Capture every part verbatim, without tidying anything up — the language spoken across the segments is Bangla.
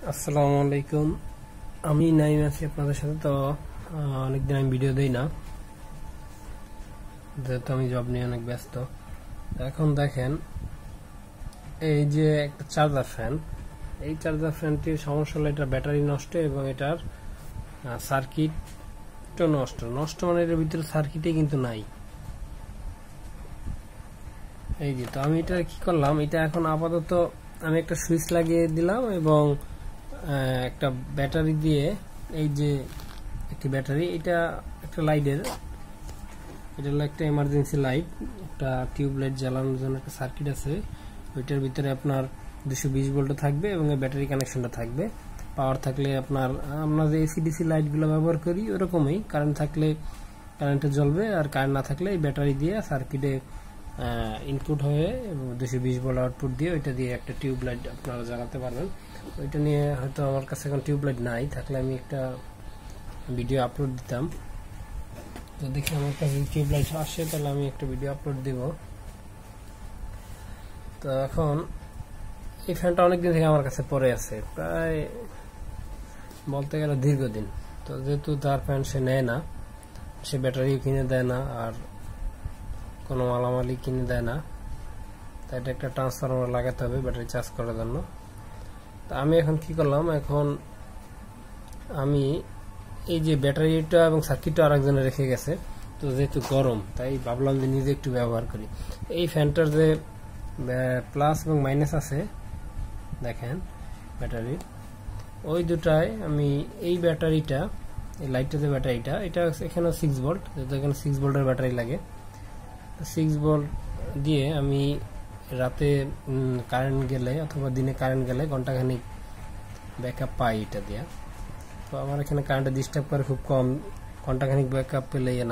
আসসালামু আলাইকুম। আমি নাইম আছি আপনাদের সাথে। তো অনেকদিন আমি ভিডিও দেই না, যেহেতু আমি জব নিয়ে অনেক ব্যস্ত। এখন দেখেন, এই যে একটা চার্জার ফ্যান, এই চার্জার ফ্যানটির সমস্যা হলো এটার ব্যাটারি নষ্ট এবং এটার সার্কিটও নষ্ট নষ্ট মানে এর ভিতরে সার্কিটে কিন্তু নাই। এই যে, তো আমি এটা কি করলাম, এটা এখন আপাতত আমি একটা সুইচ লাগিয়ে দিলাম এবং একটা ব্যাটারি দিয়ে, এই যে একটি ব্যাটারি, এটা একটা লাইটের, এটা হলো একটা এমার্জেন্সি লাইট, একটা টিউব লাইট জ্বালানোর জন্য একটা সার্কিট আছে। ওইটার ভিতরে আপনার দুশো বিশ ভোল্ট থাকবে এবং এই ব্যাটারি কানেকশনটা থাকবে। পাওয়ার থাকলে আপনার আমরা যে এসিডিসি লাইটগুলো ব্যবহার করি ওরকমই, কারেন্ট থাকলে কারেন্টে জ্বলবে, আর কারেন্ট না থাকলে এই ব্যাটারি দিয়ে সার্কিটে ইনপুট হয়ে দুশো বিশ ভোল্ট আউটপুট দিয়ে ওইটা দিয়ে একটা টিউব লাইট আপনারা জ্বালাতে পারবেন। ওইটা নিয়ে হয়তো আমার কাছে এখন টিউব লাইট নাই, থাকলে আমি একটা ভিডিও আপলোড দিতাম। তো দেখি আমার কাছে টিউব লাইট আসে তাহলে আমি একটা ভিডিও আপলোড দিব। তো এখন এই ফ্যানটা অনেকদিন থেকে আমার কাছে পড়ে আছে, প্রায় বলতে গেলে দীর্ঘদিন। তো যেহেতু তার ফ্যান সে নেয় না, সে ব্যাটারিও কিনে দেয় না আর কোনো মালামালি কিনে দেয় না, তাই এটা একটা ট্রান্সফরমার লাগাতে হবে ব্যাটারি চার্জ করার জন্য। তো আমি এখন কি করলাম, এখন আমি এই যে ব্যাটারিটা এবং সার্কিটটা আরেকজনে রেখে গেছে, তো যেহেতু গরম তাই ভাবলাম যে নিজে একটু ব্যবহার করি। এই ফ্যানটার যে প্লাস এবং মাইনাস আছে দেখেন ব্যাটারির, ওই দুটায় আমি এই ব্যাটারিটা, এই লাইটটা যে ব্যাটারিটা, এটা এখানে সিক্স ভোল্ট, যেহেতু এখানে সিক্স ভোল্টের ব্যাটারি লাগে, সিক্স ভোল্ট দিয়ে আমি রাতে কারেন্ট গেলে অথবা দিনে কারেন্ট গেলে ঘন্টাখানিক ব্যাকআপ পাই এটা দিয়ে। তো আমার এখানে কারেন্টে ডিস্টার্ব করে খুব কম, ঘন্টাখানিক ব্যাকআপ পেলেই না।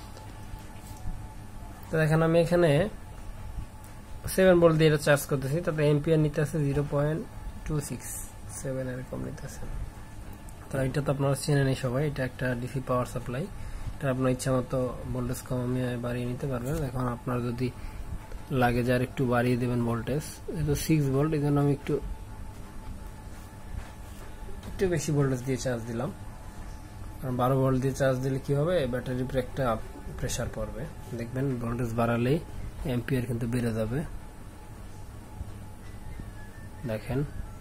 তো দেখেন আমি এখানে সেভেন ভোল্ট দিয়ে এটা চার্জ করতেছি, তাতে এম্পিয়ার নিতে আছে zero point two six seven এরকম নিতে আছে। তো এটা তো আপনারা চেনে নেই সবাই, এটা একটা ডিসি পাওয়ার সাপ্লাই, এটা আপনার ইচ্ছা মতো ভোল্টেজ কমিয়ে বাড়িয়ে নিতে পারবেন। এখন আপনার যদি লাগে যার একটু বাড়িয়ে দেবেন ভোল্টেজ, যেহেতু সিক্স ভোল্ট এই জন্য আমি একটু একটু বেশি ভোল্টেজ দিয়ে চার্জ দিলাম। কারণ বারো ভোল্ট দিয়ে চার্জ দিলে কি হবে, ব্যাটারির উপরে একটা প্রেসার পড়বে, দেখবেন ভোল্টেজ বাড়ালেই এম্পিয়ার কিন্তু বেড়ে যাবে। দেখেন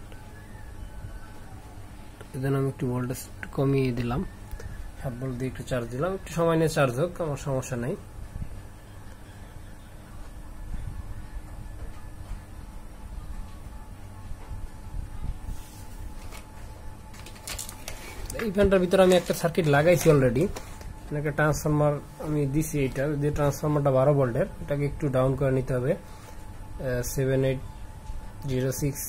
এজন্য আমি একটু ভোল্টেজ কমিয়ে দিলাম, সাত ভোল্ট দিয়ে একটু চার্জ দিলাম, একটু সময় নিয়ে চার্জ হোক, আমার সমস্যা নেই। এই ফ্যানটার ভিতরে আমি একটা সার্কিট লাগাইছি অলরেডি, একটা ট্রান্সফরমার আমি দিছি। এটা যে ট্রান্সফরমারটা বারো ভোল্টের, এটাকে একটু ডাউন করে নিতে হবে seven eight zero six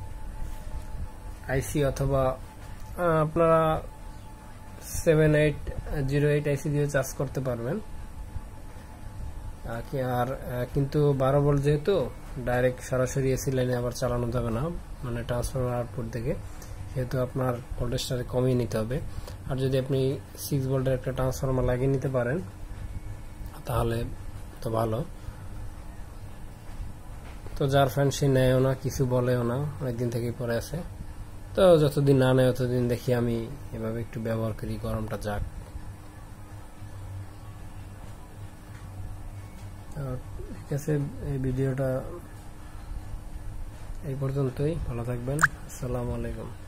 IC অথবা আপনারা seven eight zero eight IC দিয়ে চার্জ করতে পারবেন। আর কিন্তু বারো ভোল্ট যেহেতু ডাইরেক্ট সরাসরি এসি লাইনে আবার চালানো যাবে না, মানে ট্রান্সফরমার আউটপুট থেকে, সেহেতু আপনার ভোল্টেজটা কমিয়ে নিতে হবে। আর যদি আপনি সিক্স ভোল্টের একটা ট্রান্সফরমার লাগিয়ে নিতে পারেন তাহলে তো ভালো। তো যার ফ্যান সে নেয়ও না, কিছু বলেও না, অনেকদিন থেকেই পরে আছে। তো যতদিন না নেয় ততদিন দেখি আমি এভাবে একটু ব্যবহার করি, গরমটা যাক। ঠিক আছে, এই ভিডিওটা এই পর্যন্তই। ভালো থাকবেন, আসসালামু আলাইকুম।